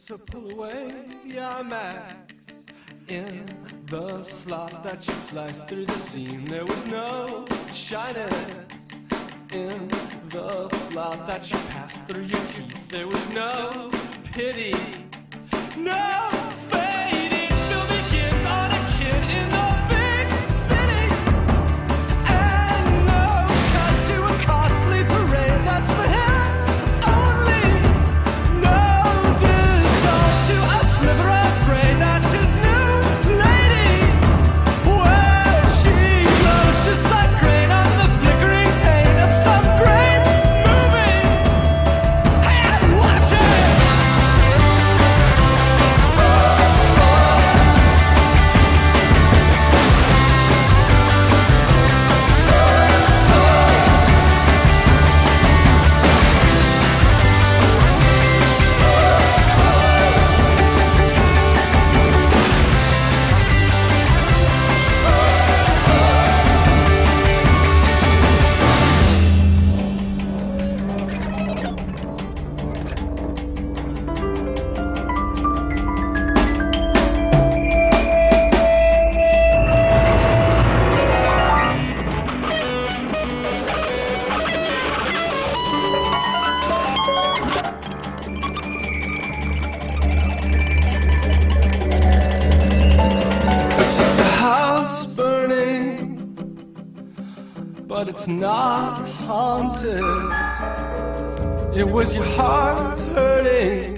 to pull away your max. In the slot that you sliced through the seam, there was no shyness. In the plot that you passed through your teeth, there was no pity, no fading. Fill begins on a kid in the big city, and no cut to a costly parade that's for him only. No dissolve to a sliver of prey that's his new lady, where she glows just like grain on the flickering paint of some great movie. Hey, watch it! It's just a house burning, but it's not haunted. It was your heart hurting